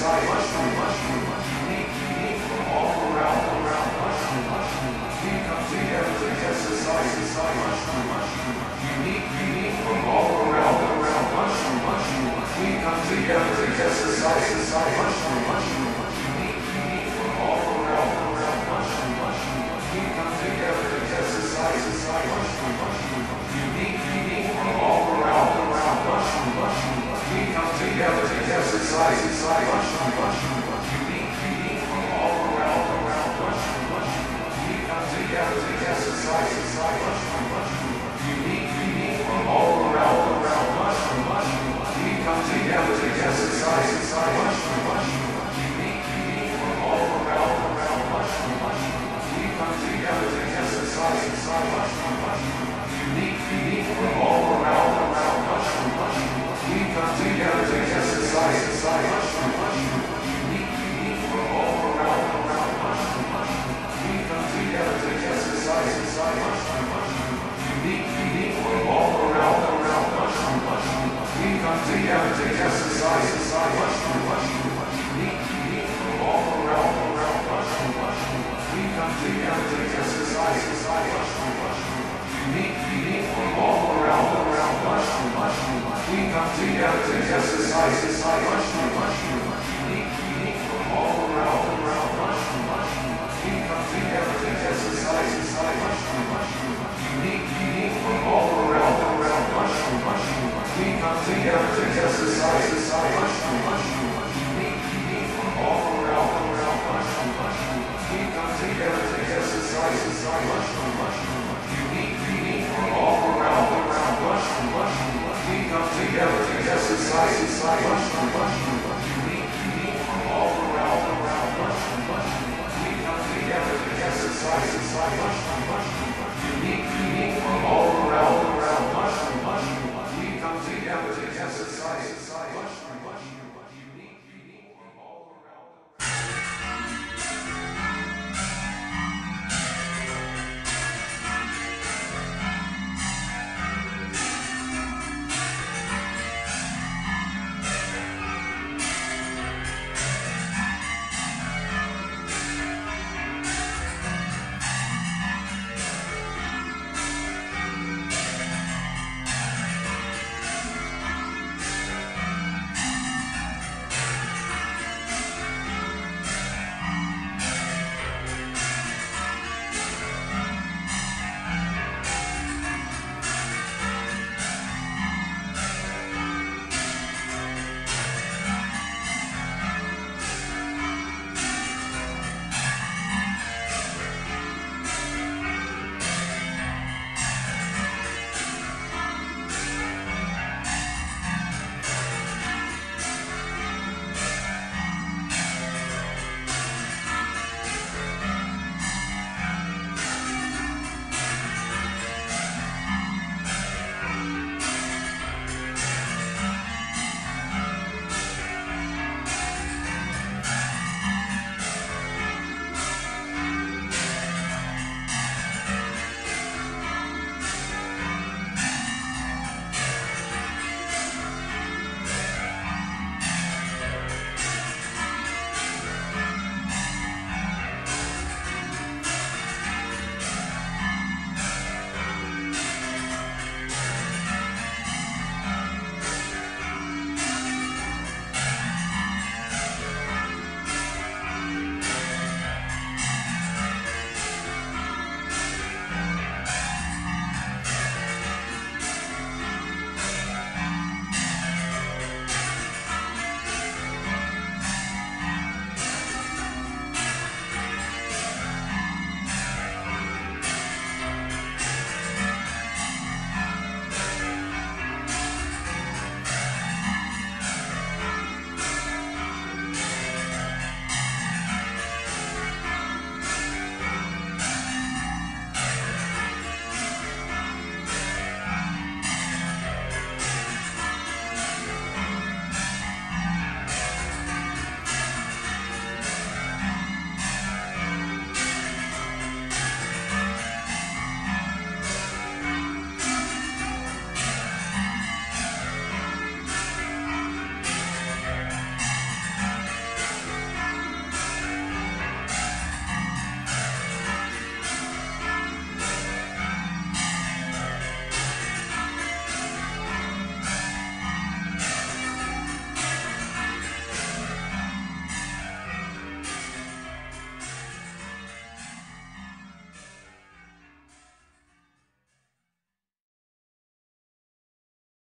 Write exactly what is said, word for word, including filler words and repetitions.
exercise mushroom, mushroom, unique, unique from all around, around mushroom, mushroom. We come together to exercise, exercise mushroom, mushroom, unique, unique from all around, around mushroom, mushroom. We come together to exercise, exercise mushroom, mushroom, unique, unique from all around, around mushroom, mushroom. We come together to exercise, exercise mushroom, mushroom, unique, unique from all around, around mushroom, mushroom. We come together to exercise, exercise mushroom, mushroom, unique, unique from all around, around mushroom, mushroom. We come together to exercise, exercise mushroom, mushroom, unique, unique from all around, around mushroom, mushroom. We come together to exercise, exercise mushroom, mushroom, unique, unique from all around, around mushroom, mushroom. We come together to exercise, exercise mushroom, mushroom, unique, unique from all around, around mushroom, mushroom. We come together to exercise, exercise mushroom, mushroom, unique, unique from all around, around mushroom, mushroom. We come together to exercise, exercise mushroom, mushroom, unique, unique from all around, around mushroom, mushroom. We come together to exercise, exercise mushroom, mushroom, unique, unique from all around, around mushroom, mushroom. We come together to exercise, exercise mushroom, mushroom, unique, unique from all around, around mushroom, mushroom. We come together to exercise, exercise mushroom.